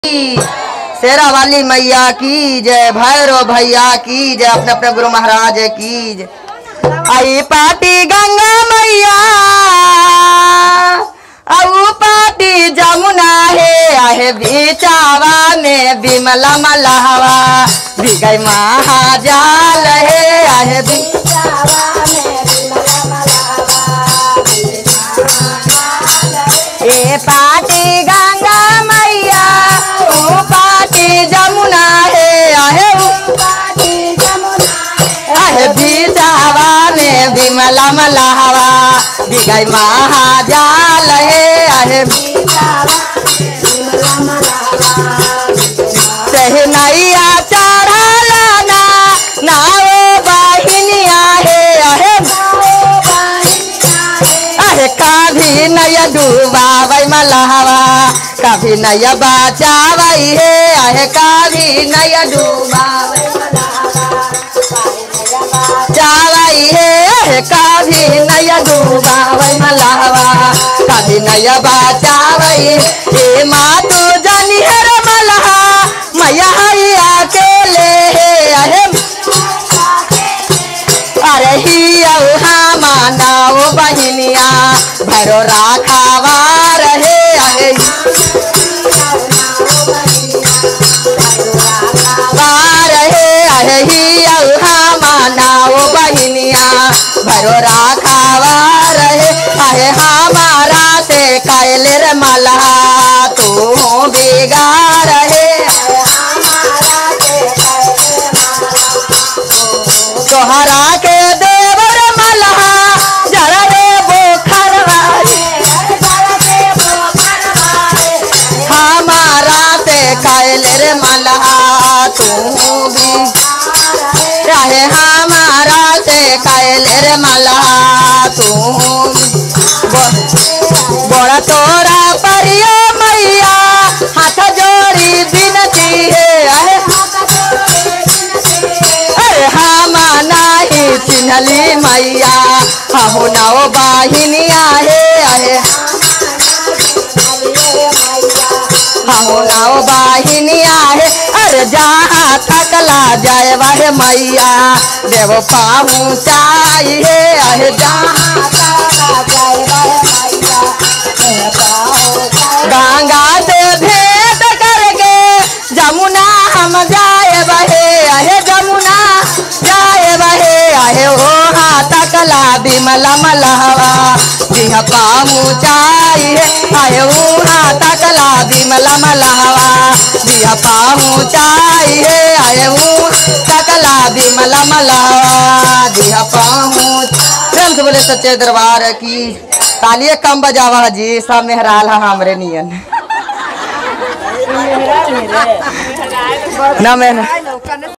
शेरा वाली मैया की जय, भैरव भैया की जय, अपने अपने गुरु महाराज की जय। आई पाटी गंगा मैया औ पाटी जमुना है, आहे बीचावा में बिमला मलहवा बिगई महाजाल है, आहे बीचावा में बिमला मलहवा ए पाटी गंगा मैया ओ पाटी जमुना है, आहे पाटी जमुना आहे बीचावा में बिमला मलहवा बिगई महाजाल है, आहे बीचावा बिमला मलहवा सही नैया चढ़ालाना नाओ बाहिनिया है, आहे आहे कभी नैया डूबावै मलहवा कभी नैया बचावै है, आहे कभी नैया डूबावै जावै है, कभी नैया डूबावै मलहवा कभी नैया बचावै हे माँ तू जानी है रे मलहा मैया अकेले है, आहे अरे ही मानाओ बहिनिया भरो राखावा रहे, आहे ही मानाओ बहिनिया भरो राखावा रहे, आहे हमारा से कैले रे मलहा तू बिगाड़ रहे, तोहरा के देवर मलहा जरा रे बोखरवा हमारा से कैले रे मलहा तू भी चाहे हमारा से कैले रे मलहा तू बड़ा तोरा परियो मैया हाथ जोड़ी बिनती है, अरे हम नहीं चिन्हली मैया हमो नाओ बाहिनिया है, आहे हमो नाओ बाहिनिया है, अरे जहाँ थकला जाए वह मैया देव पहुँचाई है, आहे जहाँ थकला जाए वह मैया गंगा से भेंट करके जमुना हम जाए बहे, आहे जमुना जाए बहे, आहे ओ तकला बिमला मलहवा जिह पहुँचाई है, आहे ऊहा तकला बिमला मलहवा जिह पहुँचाई है, आहे ऊ तकला बिमला मलहवा जिह पहुँच। प्रेम से बोले सच्चे दरबार की तालिए कम बजावा जी, सब मेहराल हमरे नियन ना मेहरा